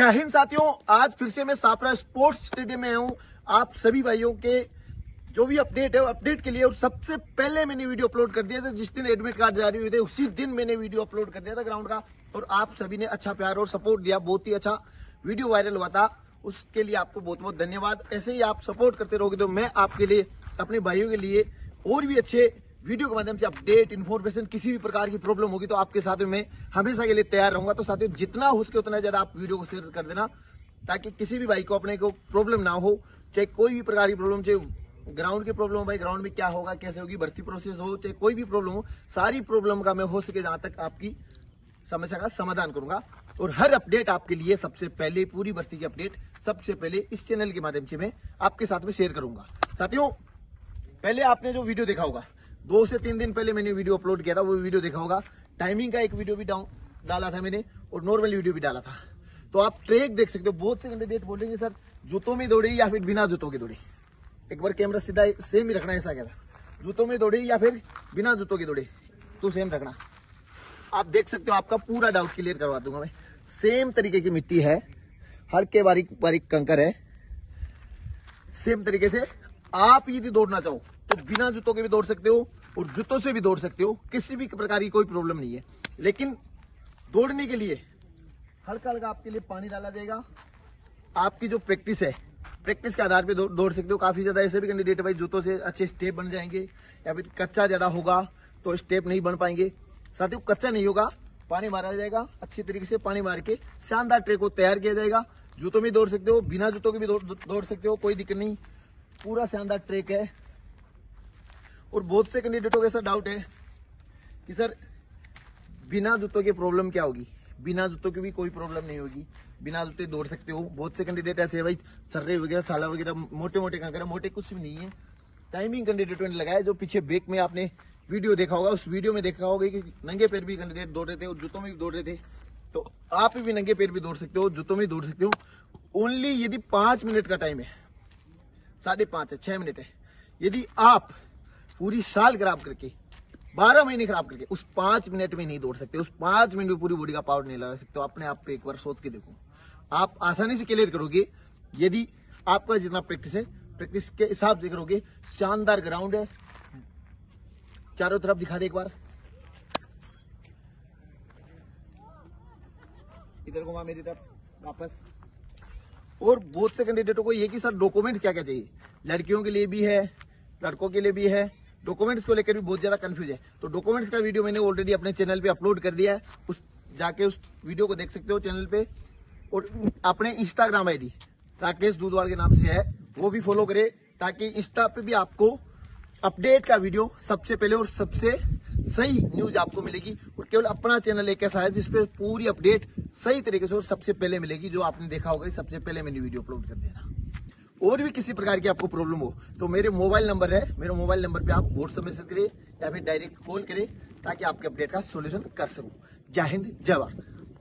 जय हिंद साथियों, आज फिर से मैं सापरा स्पोर्ट्स स्टेडियम में हूं। आप सभी भाइयों के जो भी अपडेट है अपडेट के लिए, और सबसे पहले मैंने वीडियो अपलोड कर दिया था जिस दिन एडमिट कार्ड जारी हुए थे, उसी दिन मैंने वीडियो अपलोड कर दिया था ग्राउंड का। और आप सभी ने अच्छा प्यार और सपोर्ट दिया, बहुत ही अच्छा वीडियो वायरल हुआ था। उसके लिए आपको बहुत बहुत धन्यवाद। ऐसे ही आप सपोर्ट करते रहोगे तो मैं आपके लिए, अपने भाइयों के लिए और भी अच्छे वीडियो के माध्यम से अपडेट इन्फॉर्मेशन, किसी भी प्रकार की प्रॉब्लम होगी तो आपके साथ में मैं हमेशा के लिए तैयार रहूंगा। तो साथियों, जितना हो सके उतना ज्यादा आप वीडियो को शेयर कर देना, ताकि किसी भी भाई को अपने को प्रॉब्लम ना हो। चाहे कोई भी प्रकार की प्रॉब्लम, चाहे ग्राउंड की प्रॉब्लम हो, भाई ग्राउंड में क्या होगा, कैसे होगी, भर्ती प्रोसेस हो, चाहे कोई भी प्रॉब्लम हो, सारी प्रॉब्लम का मैं हो सके जहां तक आपकी समस्या का समाधान करूंगा। और हर अपडेट आपके लिए सबसे पहले, पूरी भर्ती की अपडेट सबसे पहले इस चैनल के माध्यम से मैं आपके साथ में शेयर करूंगा। साथियों, पहले आपने जो वीडियो देखा होगा, 2 से 3 दिन पहले मैंने वीडियो अपलोड किया था, वो वीडियो देखा होगा। टाइमिंग का एक वीडियो भी डाला था मैंने, और नॉर्मल वीडियो भी डाला था। तो आप ट्रैक देख सकते हो। बहुत से कैंडिडेट बोलेंगे सर जूतों में दौड़े या फिर बिना जूतों के दौड़े। एक बार कैमरा सीधा सेम ही रखना, ऐसा क्या था, जूतों में दौड़े या फिर बिना जूतों के दौड़े, तो सेम रखना। आप देख सकते हो, आपका पूरा डाउट क्लियर करवा दूंगा मैं। सेम तरीके की मिट्टी है, हल्के बारीक बारीक कंकर है। सेम तरीके से आप यदि दौड़ना चाहो तो बिना जूतों के भी दौड़ सकते हो और जूतों से भी दौड़ सकते हो, किसी भी प्रकार की कोई प्रॉब्लम नहीं है। लेकिन दौड़ने के लिए हल्का हल्का आपके लिए पानी डाला जाएगा। आपकी जो प्रैक्टिस है, प्रैक्टिस के आधार पे दौड़ सकते हो। काफी ज्यादा ऐसे भी कैंडिडेट है भाई, जूतों से अच्छे स्टेप बन जाएंगे, या फिर कच्चा ज्यादा होगा तो स्टेप नहीं बन पाएंगे। साथियों, कच्चा नहीं होगा, पानी मारा जाएगा, अच्छी तरीके से पानी मार के शानदार ट्रैक को तैयार किया जाएगा। जूतों में दौड़ सकते हो, बिना जूतों के भी दौड़ सकते हो, कोई दिक्कत नहीं। पूरा शानदार ट्रैक है। और बहुत से कैंडिडेटों को ऐसा डाउट है कि सर बिना जूतों की प्रॉब्लम क्या होगी। बिना जूतों की भी कोई प्रॉब्लम नहीं होगी, बिना जूते दौड़ सकते हो। बहुत से कैंडिडेट ऐसे है भाई, सर्रे वगैरह, साला वगैरह, मोटे मोटे कांकरा, मोटे कुछ भी नहीं है। टाइमिंग कैंडिडेटों ने लगाया, जो पीछे बैक में आपने वीडियो देखा होगा, उस वीडियो में देखा होगा कि नंगे पैर भी कैंडिडेट दौड़ रहे थे और जूतों में भी दौड़ रहे थे। तो आप भी नंगे पैर भी दौड़ सकते हो, जूतों में दौड़ सकते हो। ओनली यदि 5 मिनट का टाइम है, 5.5 है, 6 मिनट है। यदि आप पूरी साल खराब करके, 12 महीने खराब करके उस 5 मिनट में नहीं दौड़ सकते, उस 5 मिनट में पूरी बॉडी का पावर नहीं लगा सकते, तो अपने आप पे एक बार सोच के देखो। आप आसानी से क्लियर करोगे यदि आपका जितना प्रैक्टिस है, प्रैक्टिस के हिसाब से करोगे। शानदार ग्राउंड है, चारों तरफ दिखा दे एक बार, इधर घुमा मेरी तरफ वापस। और बहुत से कैंडिडेटों को ये कि सर डॉक्यूमेंट क्या क्या चाहिए, लड़कियों के लिए भी है, लड़कों के लिए भी है। डॉक्यूमेंट्स को लेकर भी बहुत ज्यादा कंफ्यूज है। तो डॉक्यूमेंट्स का वीडियो मैंने ऑलरेडी अपने चैनल पे अपलोड कर दिया है, जाके उस वीडियो को देख सकते हो चैनल पे। और अपने इंस्टाग्राम आईडी राकेश दूधवाल के नाम से है, वो भी फॉलो करे, ताकि इंस्टा पे भी आपको अपडेट का वीडियो सबसे पहले और सबसे सही न्यूज आपको मिलेगी। और केवल अपना चैनल एक ऐसा है जिसपे पूरी अपडेट सही तरीके से और सबसे पहले मिलेगी। जो आपने देखा होगा, सबसे पहले मैंने वीडियो अपलोड कर दिया था। और भी किसी प्रकार की आपको प्रॉब्लम हो तो मेरे मोबाइल नंबर है, मेरे मोबाइल नंबर पे आप व्हाट्सएप मैसेज करें या फिर डायरेक्ट कॉल करें, ताकि आपके अपडेट का सॉल्यूशन कर सकूं। जय हिंद, जय भारत।